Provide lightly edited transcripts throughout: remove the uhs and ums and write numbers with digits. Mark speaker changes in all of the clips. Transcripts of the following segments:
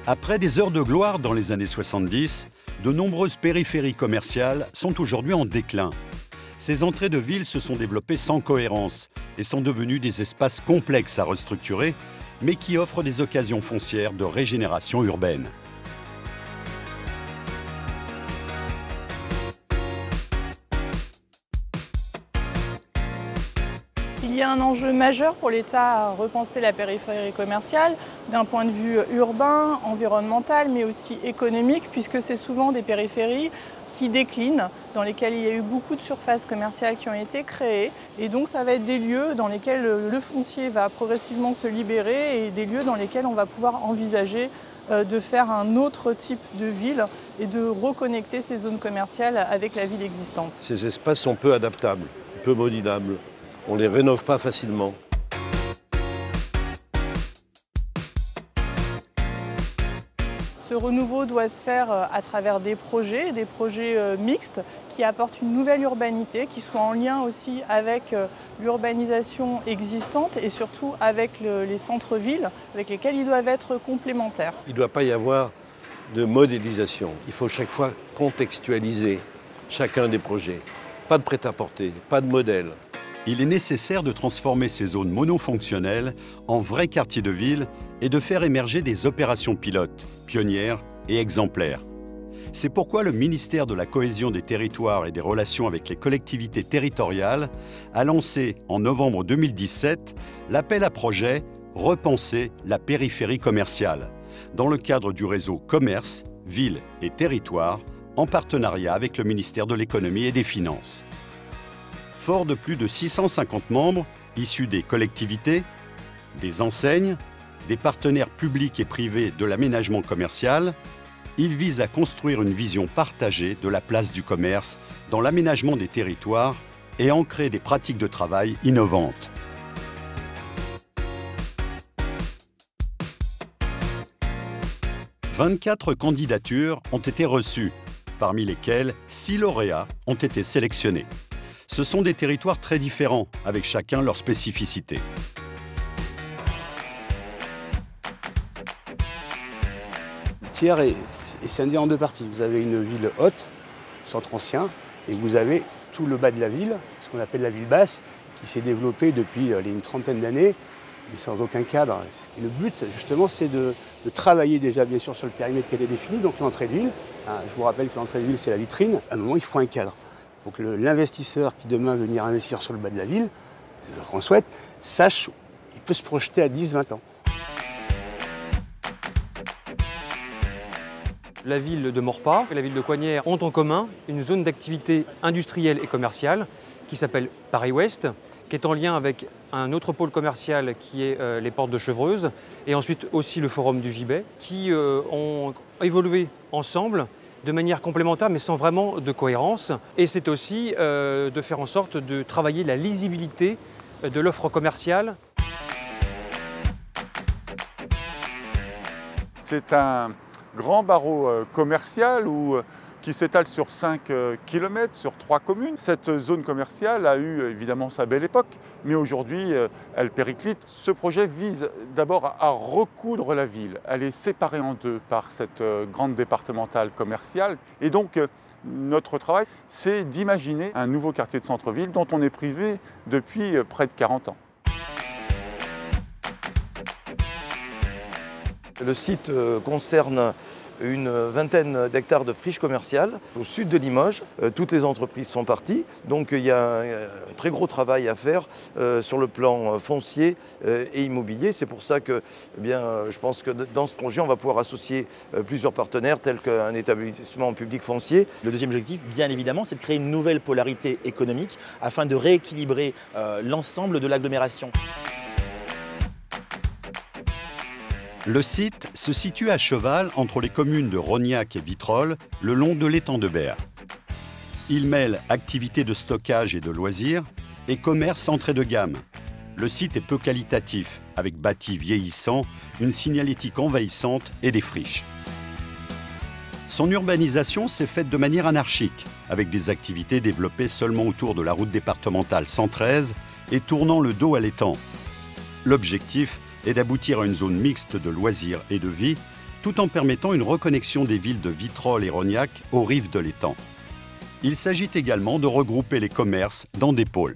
Speaker 1: Après des heures de gloire dans les années 70, de nombreuses périphéries commerciales sont aujourd'hui en déclin. Ces entrées de ville se sont développées sans cohérence et sont devenues des espaces complexes à restructurer, mais qui offrent des occasions foncières de régénération urbaine.
Speaker 2: Il y a un enjeu majeur pour l'État à repenser la périphérie commerciale d'un point de vue urbain, environnemental, mais aussi économique, puisque c'est souvent des périphéries qui déclinent, dans lesquelles il y a eu beaucoup de surfaces commerciales qui ont été créées. Et donc ça va être des lieux dans lesquels le foncier va progressivement se libérer et des lieux dans lesquels on va pouvoir envisager de faire un autre type de ville et de reconnecter ces zones commerciales avec la ville existante.
Speaker 3: Ces espaces sont peu adaptables, peu modulables. On ne les rénove pas facilement.
Speaker 2: Ce renouveau doit se faire à travers des projets mixtes qui apportent une nouvelle urbanité, qui soient en lien aussi avec l'urbanisation existante et surtout avec les centres-villes avec lesquels ils doivent être complémentaires.
Speaker 3: Il ne doit pas y avoir de modélisation. Il faut chaque fois contextualiser chacun des projets. Pas de prêt-à-porter, pas de modèle.
Speaker 1: Il est nécessaire de transformer ces zones monofonctionnelles en vrais quartiers de ville et de faire émerger des opérations pilotes, pionnières et exemplaires. C'est pourquoi le ministère de la Cohésion des Territoires et des Relations avec les collectivités territoriales a lancé en novembre 2017 l'appel à projet « Repenser la périphérie commerciale » dans le cadre du réseau Commerce, Villes et Territoires en partenariat avec le ministère de l'Économie et des Finances. Fort de plus de 650 membres, issus des collectivités, des enseignes, des partenaires publics et privés de l'aménagement commercial, il vise à construire une vision partagée de la place du commerce dans l'aménagement des territoires et ancrer des pratiques de travail innovantes. « 24 candidatures ont été reçues, parmi lesquelles 6 lauréats ont été sélectionnés. Ce sont des territoires très différents, avec chacun leur spécificité.
Speaker 4: Thiers est scindé en deux parties. Vous avez une ville haute, centre ancien, et vous avez tout le bas de la ville, ce qu'on appelle la ville basse, qui s'est développée depuis une trentaine d'années, mais sans aucun cadre. Et le but, justement, c'est de travailler déjà, bien sûr, sur le périmètre qui a été défini, donc l'entrée de ville. Je vous rappelle que l'entrée de ville, c'est la vitrine. À un moment, il faut un cadre. Il faut que l'investisseur qui demain veut venir investir sur le bas de la ville, c'est ce qu'on souhaite, sache qu'il peut se projeter à 10-20 ans.
Speaker 5: La ville de Maurepas et la ville de Coignères ont en commun une zone d'activité industrielle et commerciale qui s'appelle Paris-Ouest, qui est en lien avec un autre pôle commercial qui est les portes de Chevreuse et ensuite aussi le forum du Gibet, qui ont évolué ensemble de manière complémentaire mais sans vraiment de cohérence. Et c'est aussi de faire en sorte de travailler la lisibilité de l'offre commerciale.
Speaker 6: C'est un grand barreau commercial qui s'étale sur 5 km, sur 3 communes. Cette zone commerciale a eu évidemment sa belle époque, mais aujourd'hui elle périclite. Ce projet vise d'abord à recoudre la ville. Elle est séparée en deux par cette grande départementale commerciale. Et donc notre travail, c'est d'imaginer un nouveau quartier de centre-ville dont on est privé depuis près de 40 ans.
Speaker 7: Le site concerne une vingtaine d'hectares de friches commerciales au sud de Limoges. Toutes les entreprises sont parties, donc il y a un très gros travail à faire sur le plan foncier et immobilier. C'est pour ça que je pense que dans ce projet, on va pouvoir associer plusieurs partenaires tels qu'un établissement public foncier.
Speaker 8: Le deuxième objectif, bien évidemment, c'est de créer une nouvelle polarité économique afin de rééquilibrer l'ensemble de l'agglomération.
Speaker 1: Le site se situe à cheval entre les communes de Rognac et Vitrolles, le long de l'étang de Berre. Il mêle activités de stockage et de loisirs et commerce entrée de gamme. Le site est peu qualitatif, avec bâtis vieillissants, une signalétique envahissante et des friches. Son urbanisation s'est faite de manière anarchique, avec des activités développées seulement autour de la route départementale 113 et tournant le dos à l'étang. L'objectif est d'aboutir à une zone mixte de loisirs et de vie tout en permettant une reconnexion des villes de Vitrolles et Rognac aux rives de l'étang. Il s'agit également de regrouper les commerces dans des pôles.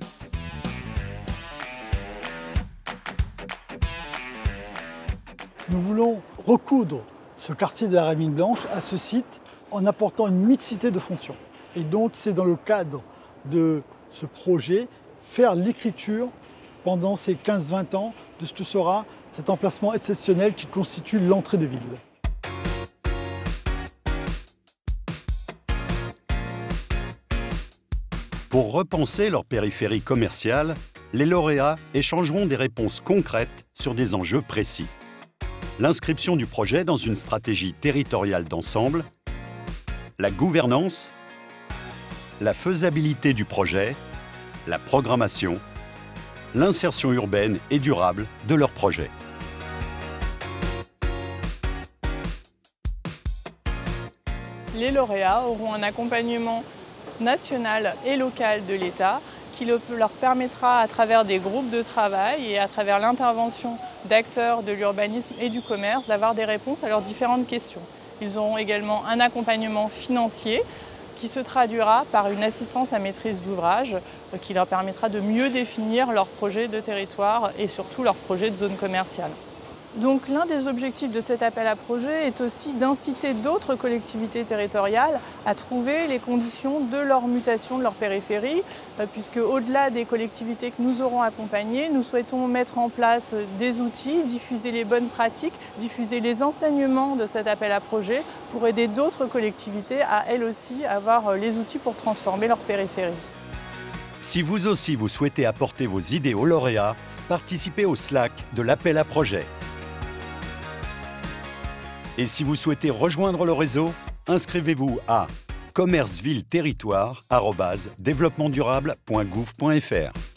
Speaker 9: Nous voulons recoudre ce quartier de la Rémine Blanche à ce site en apportant une mixité de fonctions. Et donc c'est dans le cadre de ce projet faire l'écriture pendant ces 15-20 ans de ce que sera cet emplacement exceptionnel qui constitue l'entrée de ville.
Speaker 1: Pour repenser leur périphérie commerciale, les lauréats échangeront des réponses concrètes sur des enjeux précis. L'inscription du projet dans une stratégie territoriale d'ensemble, la gouvernance, la faisabilité du projet, la programmation, l'insertion urbaine et durable de leur projet.
Speaker 2: Les lauréats auront un accompagnement national et local de l'État qui leur permettra, à travers des groupes de travail et à travers l'intervention d'acteurs de l'urbanisme et du commerce, d'avoir des réponses à leurs différentes questions. Ils auront également un accompagnement financier qui se traduira par une assistance à maîtrise d'ouvrage qui leur permettra de mieux définir leur projet de territoire et surtout leur projet de zone commerciale. Donc l'un des objectifs de cet appel à projet est aussi d'inciter d'autres collectivités territoriales à trouver les conditions de leur mutation de leur périphérie, puisque au-delà des collectivités que nous aurons accompagnées, nous souhaitons mettre en place des outils, diffuser les bonnes pratiques, diffuser les enseignements de cet appel à projet pour aider d'autres collectivités à elles aussi avoir les outils pour transformer leur périphérie.
Speaker 1: Si vous aussi vous souhaitez apporter vos idées aux lauréats, participez au Slack de l'appel à projet. Et si vous souhaitez rejoindre le réseau, inscrivez-vous à commercevilleterritoire@développementdurable.gouv.fr.